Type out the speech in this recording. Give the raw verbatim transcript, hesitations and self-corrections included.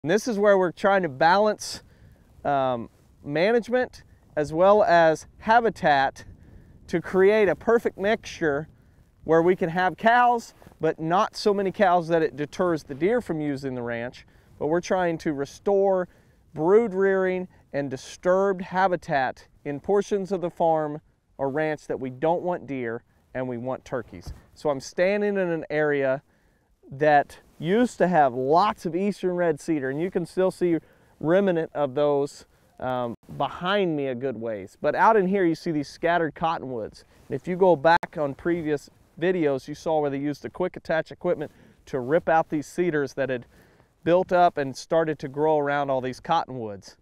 And this is where we're trying to balance um, management as well as habitat to create a perfect mixture where we can have cows, but not so many cows that it deters the deer from using the ranch. But we're trying to restore brood rearing and disturbed habitat in portions of the farm or ranch that we don't want deer and we want turkeys. So I'm standing in an area that used to have lots of eastern red cedar, and you can still see remnant of those um, behind me a good ways. But out in here you see these scattered cottonwoods. And if you go back on previous videos, you saw where they used the quick attach equipment to rip out these cedars that had built up and started to grow around all these cottonwoods.